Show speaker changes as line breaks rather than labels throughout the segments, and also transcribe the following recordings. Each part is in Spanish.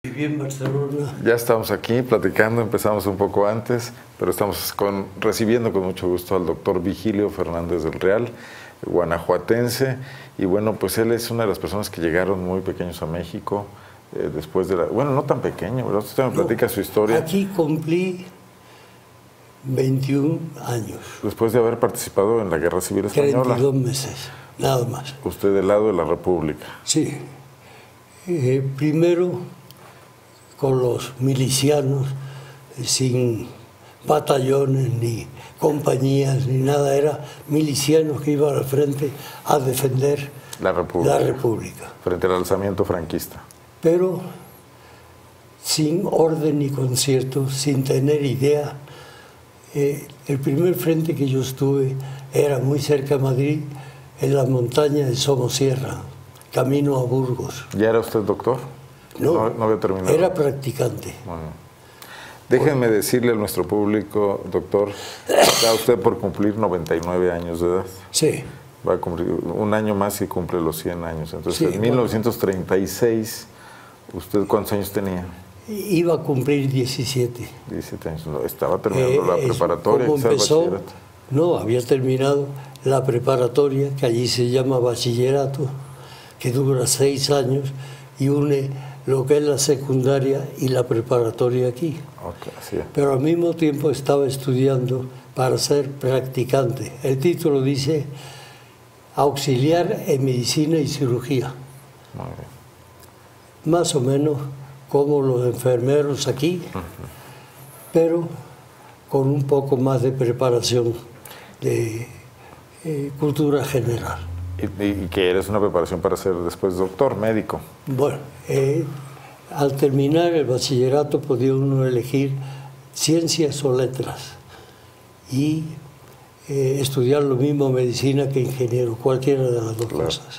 Viví en Barcelona.
Ya estamos aquí platicando, empezamos un poco antes, pero estamos recibiendo con mucho gusto al doctor Vigilio Fernández del Real, guanajuatense, y bueno, pues él es una de las personas que llegaron muy pequeños a México, después de bueno, no tan pequeño, ¿verdad? Usted me platica su historia.
Aquí cumplí 21 años.
Después de haber participado en la Guerra Civil Española.
32 meses, nada más.
Usted del lado de la República.
Sí. Primero con los milicianos, sin batallones, ni compañías, ni nada. Era milicianos que iban al frente a defender
la
República.
Frente al alzamiento franquista.
Pero sin orden ni concierto, sin tener idea. El primer frente que yo estuve era muy cerca de Madrid, en las montañas de Somosierra, camino a Burgos.
¿Ya era usted doctor?
No,
había terminado.
Era practicante.
Bueno. Déjenme decirle a nuestro público, doctor, está usted por cumplir 99 años de edad.
Sí.
Va a cumplir un año más y cumple los 100 años. Entonces,
sí,
en 1936, ¿usted cuántos años tenía?
Iba a cumplir 17.
17 años. No, estaba terminando la preparatoria.
¿Cómo empezó? No, había terminado la preparatoria, que allí se llama bachillerato, que dura 6 años y une lo que es la secundaria y la preparatoria aquí.
Okay, sí.
Pero al mismo tiempo estaba estudiando para ser practicante. El título dice auxiliar en medicina y cirugía.
Muy bien.
Más o menos como los enfermeros aquí, pero con un poco más de preparación de cultura general.
¿Y que eres una preparación para ser después doctor, médico?
Bueno, al terminar el bachillerato podía uno elegir ciencias o letras y estudiar lo mismo medicina que ingeniero, cualquiera de las dos cosas,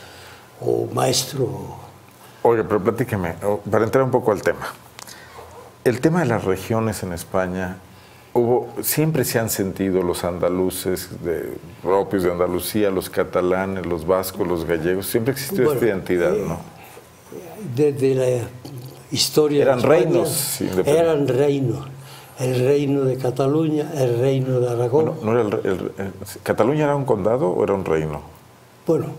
o maestro.
Oye, pero platíqueme, para entrar un poco al tema. El tema de las regiones en España, siempre se han sentido los andaluces propios de Andalucía, los catalanes, los vascos, los gallegos, siempre existió esta identidad, ¿no?
Desde la historia
eran
de España,
reinos independientes.
Eran reinos. El reino de Cataluña, el reino de Aragón.
Bueno, ¿no era ¿Cataluña era un condado o era un reino?
Bueno,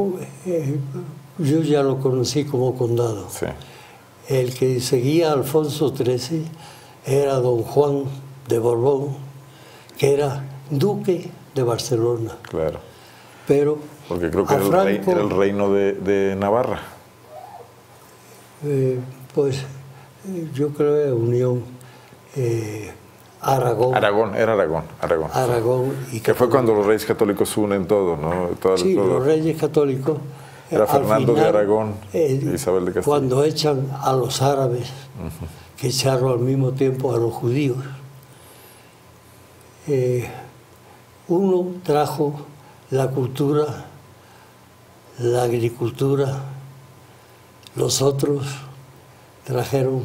yo ya lo conocí como condado.
Sí.
El que seguía a Alfonso XIII era don Juan de Borbón, que era duque de Barcelona.
Claro.
Pero
porque creo que era el reino de Navarra.
Pues yo creo que Unión Aragón.
Era Aragón.
Aragón.
Y que fue cuando los reyes católicos unen todo, ¿no?
Sí, los reyes católicos.
Era Fernando de Aragón y Isabel de Castilla.
Cuando echan a los árabes, que echaron al mismo tiempo a los judíos, uno trajo la cultura, la agricultura, los otros trajeron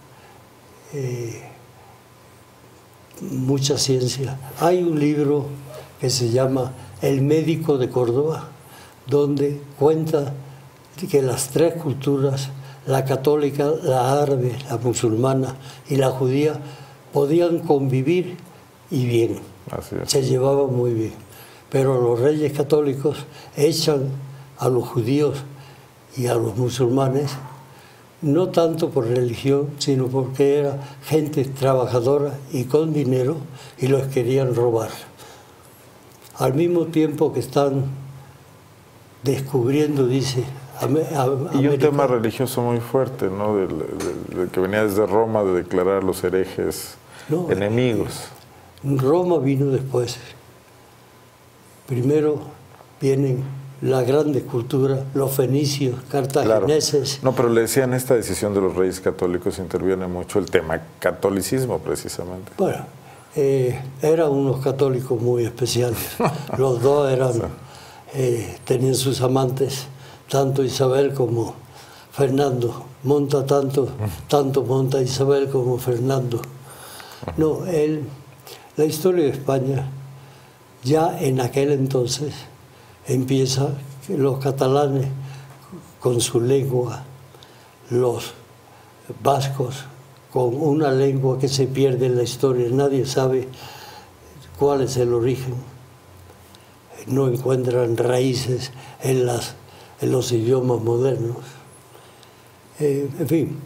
mucha ciencia. Hay un libro que se llama El médico de Córdoba, donde cuenta que las tres culturas, la católica, la árabe, la musulmana y la judía, podían convivir y bien.
Así es.
Se llevaban muy bien. Pero los reyes católicos echan a los judíos y a los musulmanes, no tanto por religión, sino porque era gente trabajadora y con dinero y los querían robar. Al mismo tiempo que están descubriendo, dice,
y un tema religioso muy fuerte, ¿no? Que venía desde Roma, de declarar a los herejes enemigos.
Roma vino después. Primero vienen la grande cultura, los fenicios, cartagineses.
Claro. No, pero le decían, esta decisión de los reyes católicos interviene mucho el tema catolicismo, precisamente.
Bueno, eran unos católicos muy especiales. Los dos eran, tenían sus amantes, tanto Isabel como Fernando. Monta tanto monta Isabel como Fernando. No, la historia de España, ya en aquel entonces, empieza los catalanes con su lengua, los vascos con una lengua que se pierde en la historia, nadie sabe cuál es el origen, no encuentran raíces en los idiomas modernos. En fin,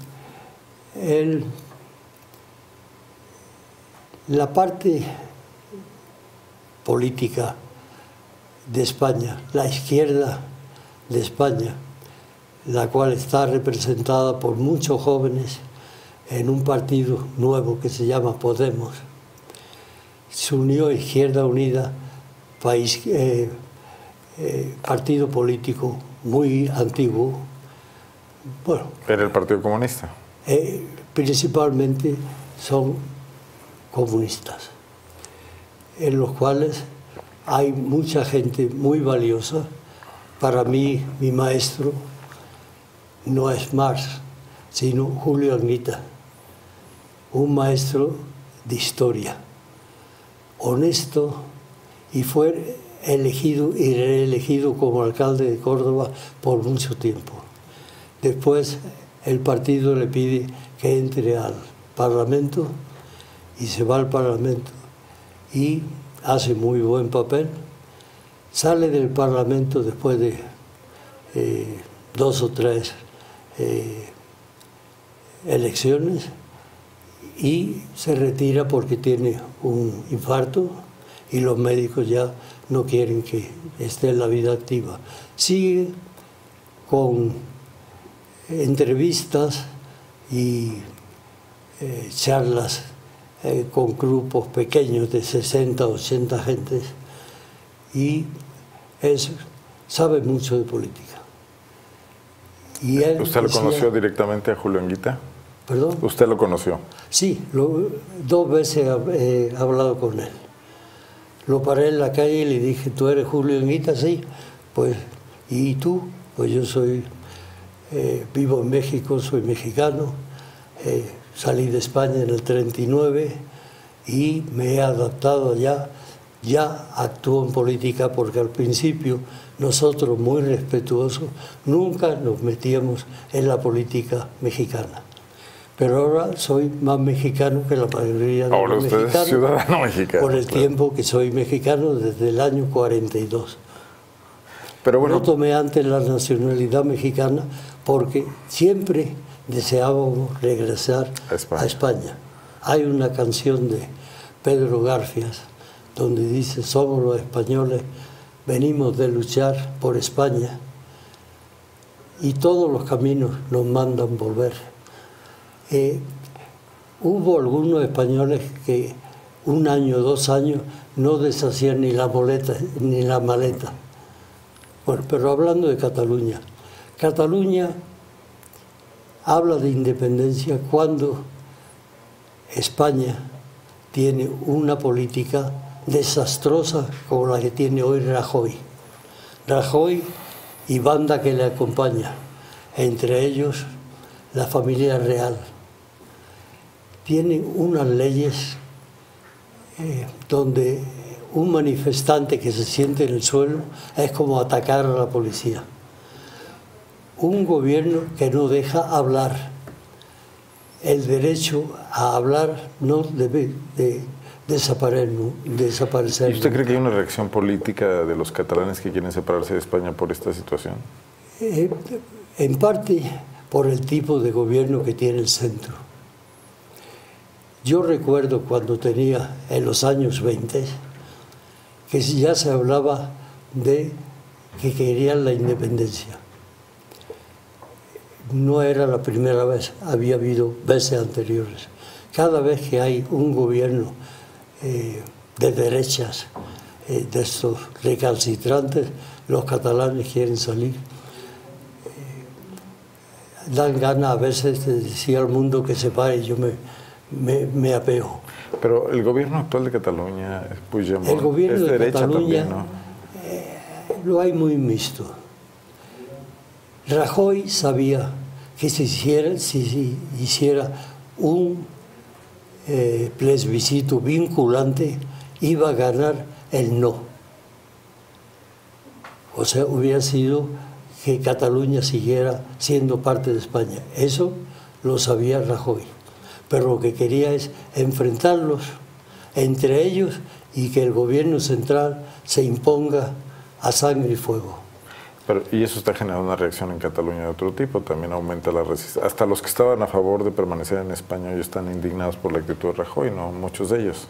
la parte política de España, la izquierda de España, la cual está representada por muchos jóvenes en un partido nuevo que se llama Podemos, se unió a Izquierda Unida, partido político muy antiguo. Bueno,
¿era el Partido Comunista?
Principalmente son comunistas, en los cuales hay mucha gente muy valiosa. Para mí, mi maestro no es Marx, sino Julio Anguita, un maestro de historia, honesto, y fue elegido y reelegido como alcalde de Córdoba por mucho tiempo. Después el partido le pide que entre al Parlamento y se va al Parlamento y hace muy buen papel. Sale del Parlamento después de 2 o 3 elecciones y se retira porque tiene un infarto y los médicos ya no quieren que esté en la vida activa. Sigue con entrevistas y charlas con grupos pequeños de 60 o 80 gentes y sabe mucho de política. Y él
¿Usted lo conoció directamente a Julio Anguita?
¿Perdón?
¿Usted lo conoció?
Sí, 2 veces he hablado con él. Lo paré en la calle y le dije, ¿tú eres Julio Anguita? Sí. Pues, ¿y tú? Pues yo soy, vivo en México, soy mexicano, salí de España en el 39 y me he adaptado allá. Ya actúo en política porque al principio nosotros, muy respetuosos, nunca nos metíamos en la política mexicana. Pero ahora soy más mexicano que la mayoría de los mexicanos. Ahora usted es
ciudadano mexicano.
Por el tiempo que soy mexicano, desde el año 42.
Pero bueno,
no tomé antes la nacionalidad mexicana porque siempre deseábamos regresar a España. Hay una canción de Pedro Garfias donde dice, somos los españoles, venimos de luchar por España y todos los caminos nos mandan volver. Hubo algunos españoles que 1 año, 2 años no deshacían ni la maleta. Bueno, pero hablando de Cataluña, Cataluña habla de independencia cuando España tiene una política desastrosa como la que tiene hoy Rajoy. Rajoy y banda que le acompaña, entre ellos la familia real. Tienen unas leyes donde un manifestante que se siente en el suelo es como atacar a la policía. Un gobierno que no deja hablar. El derecho a hablar no debe de desaparecer.
¿Y usted cree que hay una reacción política de los catalanes que quieren separarse de España por esta situación?
En parte por el tipo de gobierno que tiene el centro. Yo recuerdo cuando tenía en los años 20 que ya se hablaba de que querían la independencia. No era la primera vez, había habido veces anteriores. Cada vez que hay un gobierno de derechas, de estos recalcitrantes, los catalanes quieren salir. Dan ganas a veces de decir al mundo que se pare y yo me apeo.
Pero el gobierno actual de Cataluña, Puigdemont,
el gobierno
es
de
derecha
Cataluña,
también, ¿no?
Lo hay muy mixto. Rajoy sabía que si hiciera un plebiscito vinculante, iba a ganar el no. O sea, hubiera sido que Cataluña siguiera siendo parte de España. Eso lo sabía Rajoy, pero lo que quería es enfrentarlos entre ellos y que el gobierno central se imponga a sangre y fuego.
Y eso está generando una reacción en Cataluña de otro tipo, también aumenta la resistencia. Hasta los que estaban a favor de permanecer en España hoy están indignados por la actitud de Rajoy, ¿no? Muchos de ellos.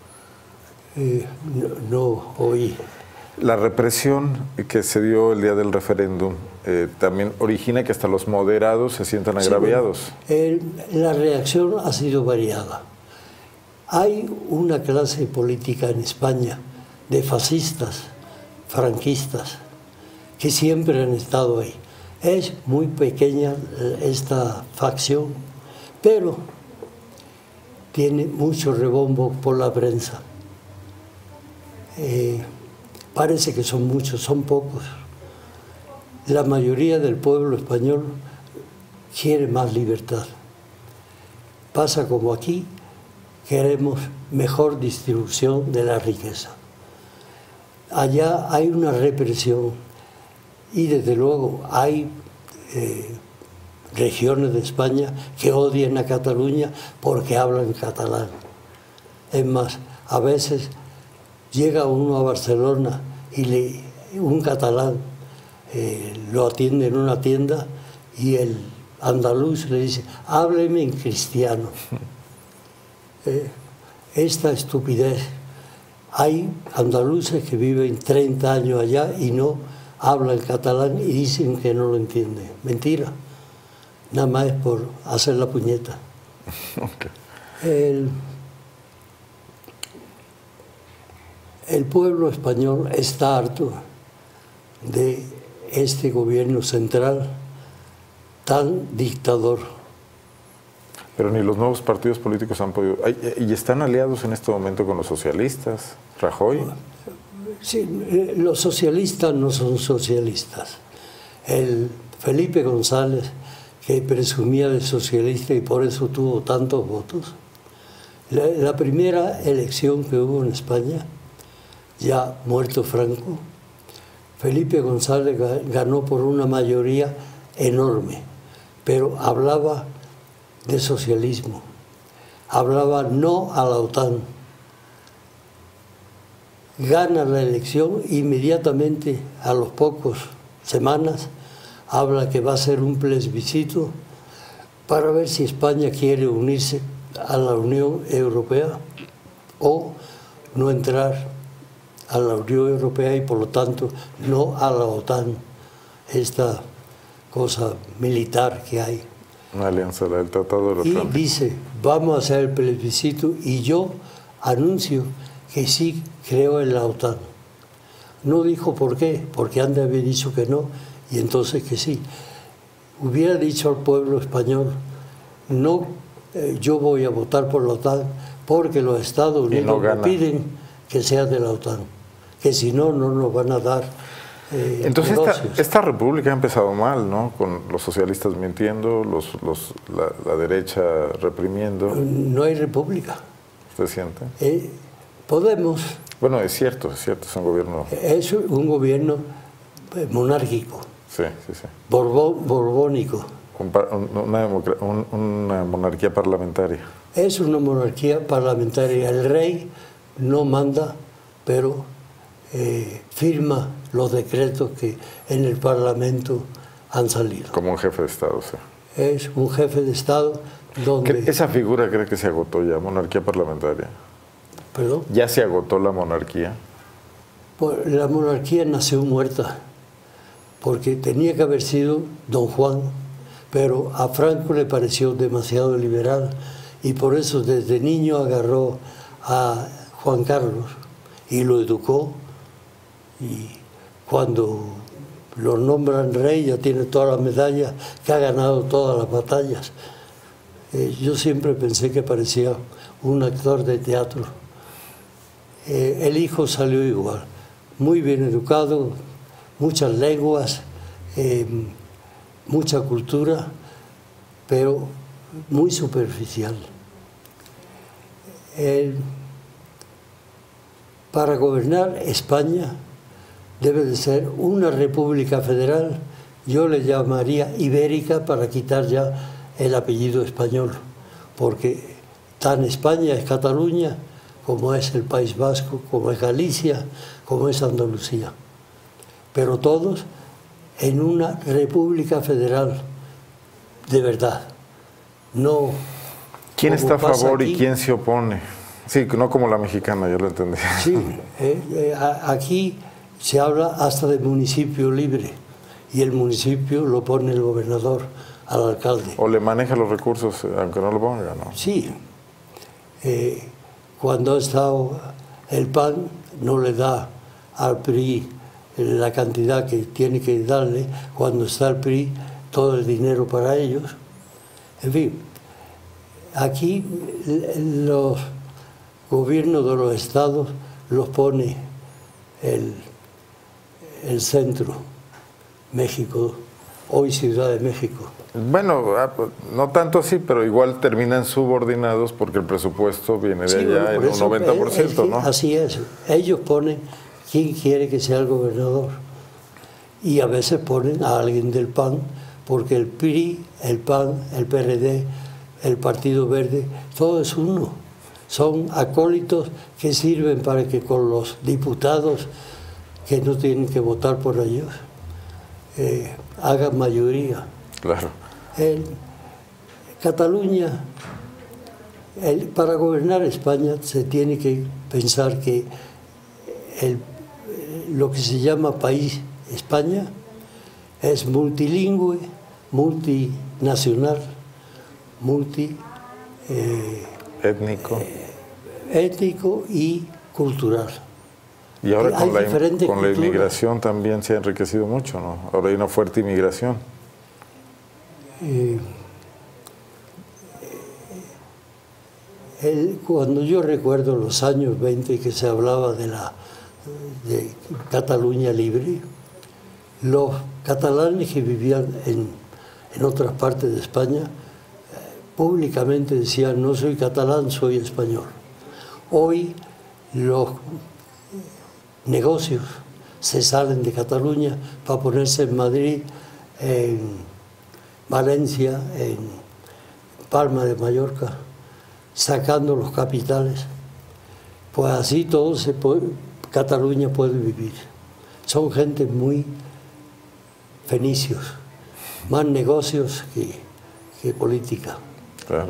No oí.
La represión que se dio el día del referéndum también origina que hasta los moderados se sientan agraviados.
Sí, bueno, la reacción ha sido variada. Hay una clase política en España de fascistas, franquistas, que siempre han estado ahí. Es muy pequeña esta facción, pero tiene mucho rebombo por la prensa. Parece que son muchos, son pocos. La mayoría del pueblo español quiere más libertad. Pasa como aquí, queremos mejor distribución de la riqueza. Allá hay una represión y desde luego hay regiones de España que odian a Cataluña porque hablan catalán. Es más, a veces llega uno a Barcelona y un catalán lo atiende en una tienda y el andaluz le dice, hábleme en cristiano. Esta estupidez. Hay andaluces que viven 30 años allá y no hablan catalán y dicen que no lo entienden. Mentira. Nada más es por hacer la puñeta. Okay. El pueblo español está harto de este gobierno central tan dictador.
Pero ni los nuevos partidos políticos han podido... ¿Y están aliados en este momento con los socialistas? ¿Rajoy?
Sí, los socialistas no son socialistas. El Felipe González, que presumía de socialista y por eso tuvo tantos votos, la primera elección que hubo en España, ya muerto Franco, Felipe González ganó por una mayoría enorme, pero hablaba de socialismo, hablaba no a la OTAN. Gana la elección, inmediatamente a los pocos semanas habla que va a hacer un plebiscito para ver si España quiere unirse a la Unión Europea o no entrar a la Unión Europea y por lo tanto no a la OTAN, esta cosa militar que hay.
Una alianza del Tratado de los
Y dice, vamos a hacer el plebiscito y yo anuncio que sí creo en la OTAN. No dijo por qué, porque antes había dicho que no y entonces que sí. Hubiera dicho al pueblo español, no, yo voy a votar por la OTAN porque los Estados Unidos me piden que sea de la OTAN, que si no, no nos van a dar
entonces esta república ha empezado mal, ¿no? Con los socialistas mintiendo, la derecha reprimiendo.
No hay república.
¿Usted siente?
Podemos.
Bueno, es cierto, es un gobierno...
Es un gobierno monárquico.
Sí, sí, sí.
Borbónico.
Una monarquía parlamentaria.
Es una monarquía parlamentaria. El rey no manda, pero firma los decretos que en el Parlamento han salido.
Como un jefe de Estado, sí.
Es un jefe de Estado donde...
¿Esa figura cree que se agotó ya, monarquía parlamentaria?
¿Perdón?
¿Ya se agotó la monarquía?
Pues la monarquía nació muerta, porque tenía que haber sido Don Juan, pero a Franco le pareció demasiado liberal y por eso desde niño agarró a Juan Carlos y lo educó, y cuando lo nombran rey ya tiene todas las medallas, que ha ganado todas las batallas. Yo siempre pensé que parecía un actor de teatro. El hijo salió igual, muy bien educado, muchas lenguas, mucha cultura, pero muy superficial. Para gobernar España debe de ser una república federal, yo le llamaría ibérica para quitar ya el apellido español, porque tan España es Cataluña, como es el País Vasco, como es Galicia, como es Andalucía. Pero todos en una república federal de verdad. No.
¿Quién está a favor
aquí,
y quién se opone? Sí, no como la mexicana, yo lo entendí.
Sí, aquí se habla hasta de municipio libre y el municipio lo pone el gobernador al alcalde.
¿O le maneja los recursos aunque no lo ponga? No.
Sí. Cuando ha estado el PAN, no le da al PRI la cantidad que tiene que darle. Cuando está el PRI, todo el dinero para ellos. En fin, aquí los gobiernos de los estados los pone el centro, México, hoy Ciudad de México.
Bueno, no tanto así, pero igual terminan subordinados porque el presupuesto viene de allá en un 90%, ¿no?
Así es. Ellos ponen quién quiere que sea el gobernador. Y a veces ponen a alguien del PAN, porque el PRI, el PAN, el PRD, el Partido Verde, todo es uno. Son acólitos que sirven para que con los diputados que no tienen que votar por ellos hagan mayoría.
Claro.
Cataluña, para gobernar España se tiene que pensar que lo que se llama país España es multilingüe, multinacional, étnico y cultural.
Y ahora con la inmigración también se ha enriquecido mucho, ¿no? Ahora hay una fuerte inmigración.
Cuando yo recuerdo los años 20 que se hablaba de Cataluña libre, los catalanes que vivían en otras partes de España públicamente decían: no soy catalán, soy español. Hoy los negocios se salen de Cataluña para ponerse en Madrid, en Valencia, en Palma de Mallorca, sacando los capitales. Pues así Cataluña puede vivir. Son gente muy fenicios, más negocios que política.
Claro.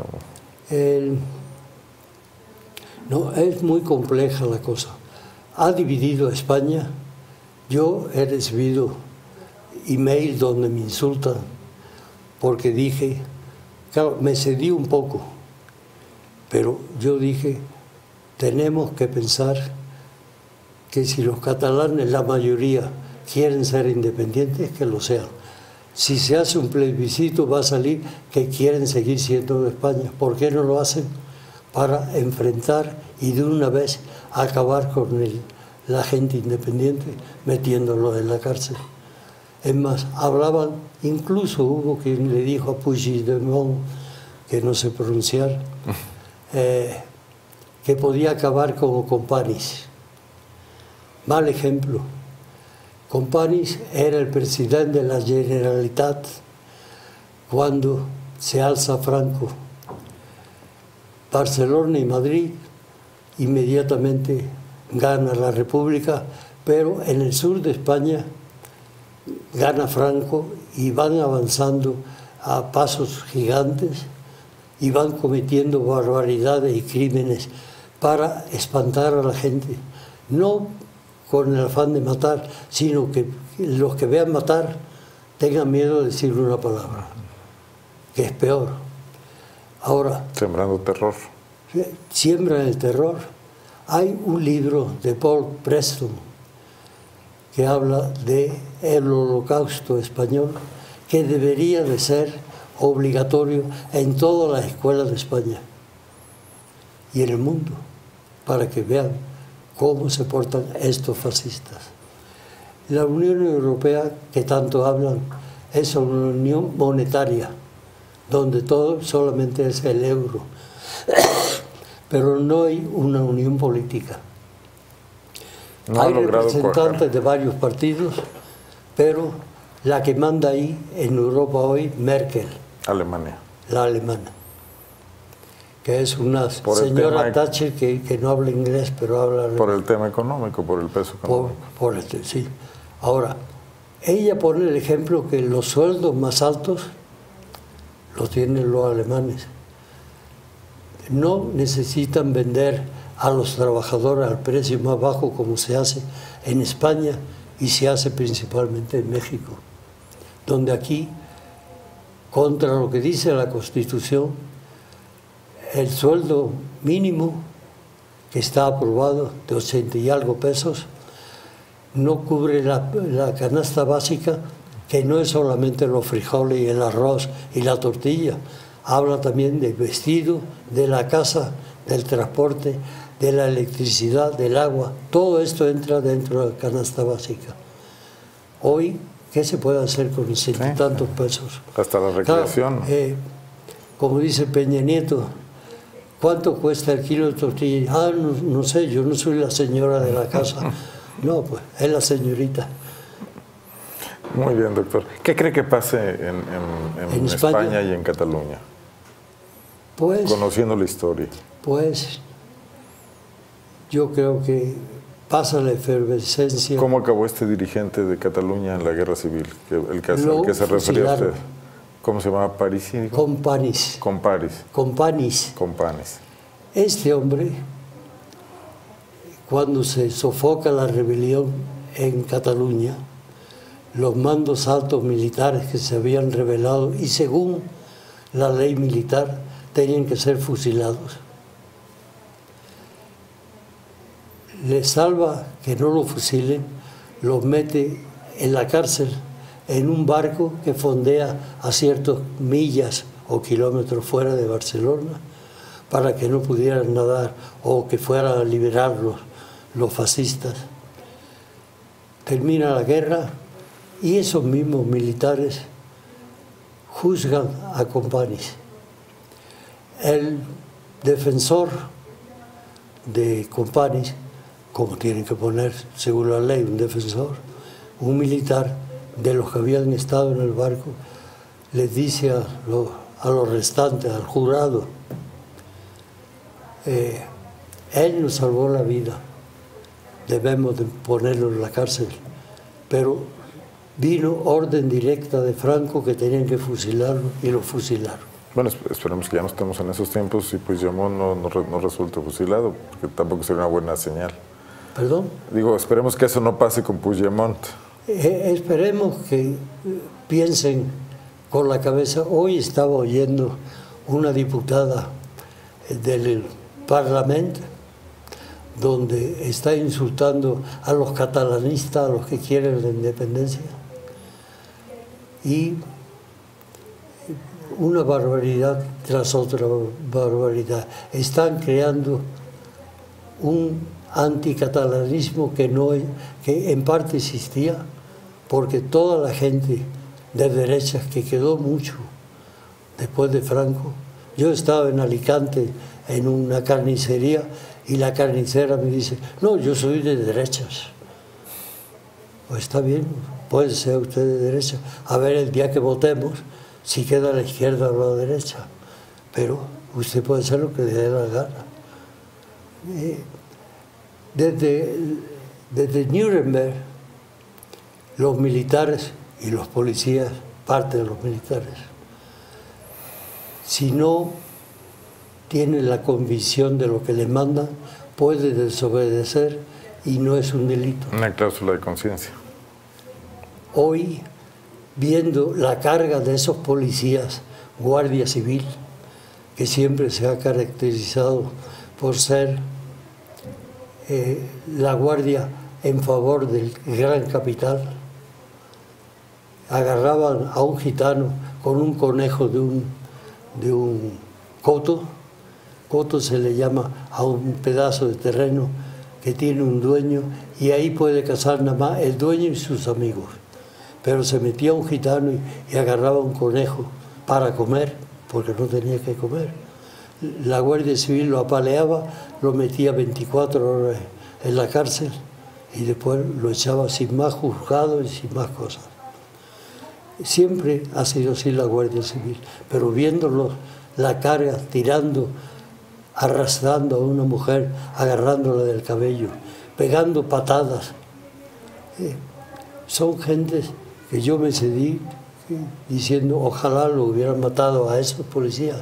No, es muy compleja la cosa. Ha dividido a España. Yo he recibido email donde me insultan porque dije, claro, me cedí un poco, pero yo dije, tenemos que pensar que si los catalanes, la mayoría, quieren ser independientes, que lo sean. Si se hace un plebiscito, va a salir que quieren seguir siendo de España. ¿Por qué no lo hacen? Para enfrentar y de una vez acabar con la gente independiente, metiéndolos en la cárcel. Es más, hablaban, incluso hubo quien le dijo a Puigdemont, que no sé pronunciar, que podía acabar como Companys. Mal ejemplo. Companys era el presidente de la Generalitat cuando se alza Franco. Barcelona y Madrid inmediatamente gana la República, pero en el sur de España gana Franco y van avanzando a pasos gigantes y van cometiendo barbaridades y crímenes para espantar a la gente. No con el afán de matar, sino que los que vean matar tengan miedo de decirle una palabra, que es peor. Ahora,
sembrando terror.
Siembran el terror. Hay un libro de Paul Preston que habla del Holocausto español, que debería de ser obligatorio en todas las escuelas de España y en el mundo, para que vean cómo se portan estos fascistas. La Unión Europea, que tanto hablan, es una unión monetaria, donde todo solamente es el euro, pero no hay una unión política.
No
hay
ha logrado
representantes de varios partidos, pero la que manda ahí en Europa hoy, Merkel.
Alemania.
la alemana, que es una
Por el
señora
tema-
Thatcher que no habla inglés, pero habla alemán.
Por el tema económico, por el peso económico.
Sí. Ahora, ella pone el ejemplo que los sueldos más altos los tienen los alemanes. No necesitan vender a los trabajadores al precio más bajo como se hace en España y se hace principalmente en México, donde aquí, contra lo que dice la Constitución, el sueldo mínimo que está aprobado de 80 y algo pesos no cubre la canasta básica, que no es solamente los frijoles y el arroz y la tortilla, habla también del vestido, de la casa, del transporte, de la electricidad, del agua. Todo esto entra dentro de la canasta básica. Hoy, ¿qué se puede hacer con 80 y tantos pesos?
Hasta la recreación.
Claro, como dice Peña Nieto, ¿cuánto cuesta el kilo de tortilla? Ah, no sé, yo no soy la señora de la casa. No, pues es la señorita.
Muy bien, doctor. ¿Qué cree que pase en España y en Cataluña?
Pues,
conociendo la historia.
Pues yo creo que pasa la efervescencia.
¿Cómo acabó este dirigente de Cataluña en la guerra civil? El que se refería a usted. ¿Cómo se llamaba? ¿Parisi?
Companys.
Companys.
Este hombre, cuando se sofoca la rebelión en Cataluña, los mandos altos militares que se habían rebelado y según la ley militar tenían que ser fusilados. Le salva que no lo fusilen, los mete en la cárcel en un barco que fondea a ciertas millas o kilómetros fuera de Barcelona para que no pudieran nadar o que fueran a liberarlos los fascistas. Termina la guerra y esos mismos militares juzgan a Companys. El defensor de Companys, como tienen que poner según la ley un defensor, un militar de los que habían estado en el barco, les dice a los restantes, al jurado, él nos salvó la vida, debemos de ponerlo en la cárcel, pero vino orden directa de Franco que tenían que fusilarlo y lo fusilaron.
Bueno, esperemos que ya no estemos en esos tiempos y Puigdemont no resulte fusilado, porque tampoco sería una buena señal.
¿Perdón?
Digo, esperemos que eso no pase con Puigdemont.
Esperemos que piensen con la cabeza. Hoy estaba oyendo una diputada del Parlamento donde está insultando a los catalanistas, a los que quieren la independencia. Y una barbaridad tras otra barbaridad. Están creando un anticatalanismo que en parte existía, porque toda la gente de derechas, que quedó mucho después de Franco. Yo estaba en Alicante en una carnicería y la carnicera me dice, no, yo soy de derechas. Pues está bien, puede ser usted de derecha. A ver, el día que votemos, si queda a la izquierda o a la derecha. Pero usted puede hacer lo que le dé la gana. Desde Nuremberg, los militares y los policías, parte de los militares, si no tienen la convicción de lo que le mandan, puede desobedecer y no es un delito.
Una cláusula de conciencia.
Hoy, viendo la carga de esos policías, Guardia Civil, que siempre se ha caracterizado por ser la guardia en favor del gran capital, agarraban a un gitano con un conejo de un coto. Coto se le llama a un pedazo de terreno que tiene un dueño y ahí puede cazar nada más el dueño y sus amigos. Pero se metía un gitano y agarraba un conejo para comer, porque no tenía que comer. La Guardia Civil lo apaleaba, lo metía 24 horas en la cárcel y después lo echaba sin más juzgado y sin más cosas. Siempre ha sido así la Guardia Civil, pero viéndolo, la carga, tirando, arrastrando a una mujer, agarrándola del cabello, pegando patadas. Son gentes que yo me cedí diciendo, ojalá lo hubieran matado a esos policías.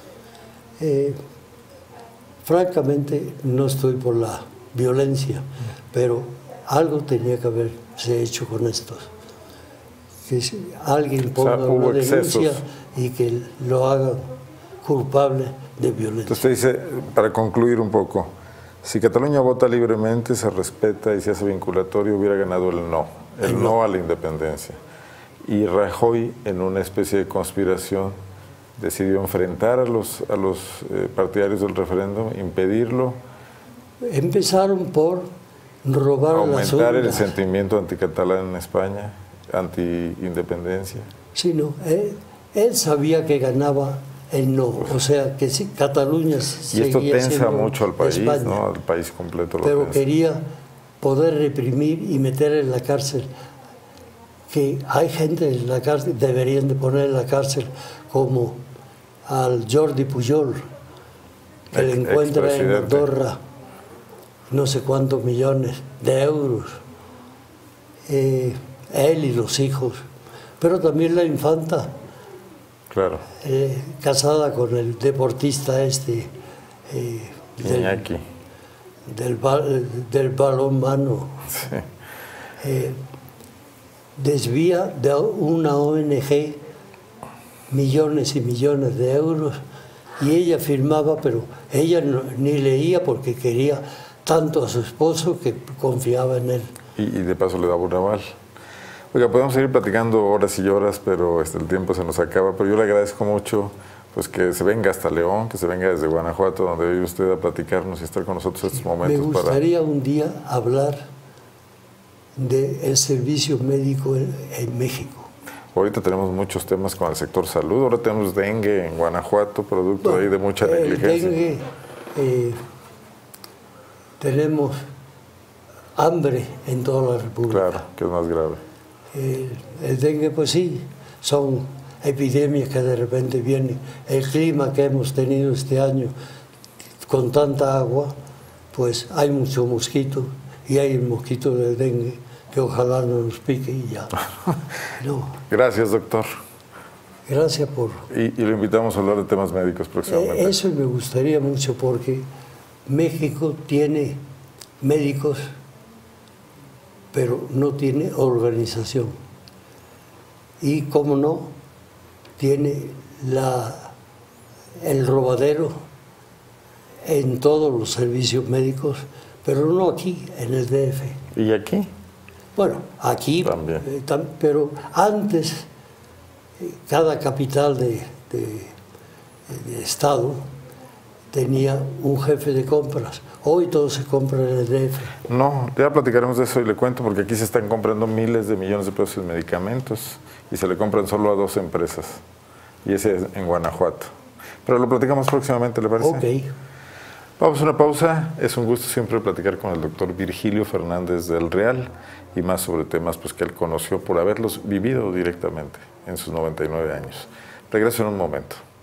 Francamente, no estoy por la violencia, pero algo tenía que haberse hecho con estos. Que alguien ponga una denuncia y que lo haga culpable de violencia.
Entonces usted dice, para concluir un poco, si Cataluña vota libremente, se respeta y se hace vinculatorio, hubiera ganado el no a la independencia. Y Rajoy, en una especie de conspiración, decidió enfrentar a los partidarios del referéndum, impedirlo.
Empezaron por robar las urnas.
Aumentar el sentimiento anticatalán en España, anti-independencia.
Sí, no. Él sabía que ganaba el no. O sea, que sí, Cataluña seguía siendo
y esto tensa mucho al país,
España,
¿no? Al país completo lo
pero
tensa.
quería poder reprimir y meter en la cárcel. Que hay gente en la cárcel, deberían de poner en la cárcel como al Jordi Pujol, que le encuentra en Andorra no sé cuántos millones de euros, él y los hijos, pero también la infanta,
claro,
casada con el deportista
Iñaki,
del balonmano.
Sí.
Desvía de una ONG millones y millones de euros y ella firmaba, pero ella ni leía porque quería tanto a su esposo que confiaba en él.
Y de paso le daba un aval. Oiga, podemos seguir platicando horas y horas, pero el tiempo se nos acaba, pero yo le agradezco mucho pues que se venga hasta León, que se venga desde Guanajuato, donde vive usted, a platicarnos y estar con nosotros estos momentos.
Me gustaría un día hablar del servicio médico en México.
Ahorita tenemos muchos temas con el sector salud, ahora tenemos dengue en Guanajuato, producto ahí de mucha negligencia.
Dengue, tenemos hambre en toda la República.
Claro, que es más grave.
El dengue, pues sí, son epidemias que de repente vienen. El clima que hemos tenido este año con tanta agua, pues hay mucho mosquito y hay el mosquito del dengue, que ojalá no nos pique y ya. No.
Gracias, doctor.
Gracias por...
Y lo invitamos a hablar de temas médicos próximamente.
Eso me gustaría mucho porque México tiene médicos, pero no tiene organización. Y, como no, tiene el robadero en todos los servicios médicos, pero no aquí, en el DF.
¿Y aquí?
Bueno, aquí
también.
Pero antes, cada capital de estado tenía un jefe de compras. Hoy todo se compra en el DF.
No, ya platicaremos de eso y le cuento, porque aquí se están comprando miles de millones de pesos en medicamentos y se le compran solo a 2 empresas, y ese es en Guanajuato. Pero lo platicamos próximamente, ¿le parece?
Ok.
Vamos a una pausa. Es un gusto siempre platicar con el doctor Virgilio Fernández del Real y más sobre temas pues, que él conoció por haberlos vivido directamente en sus 99 años. Regreso en un momento.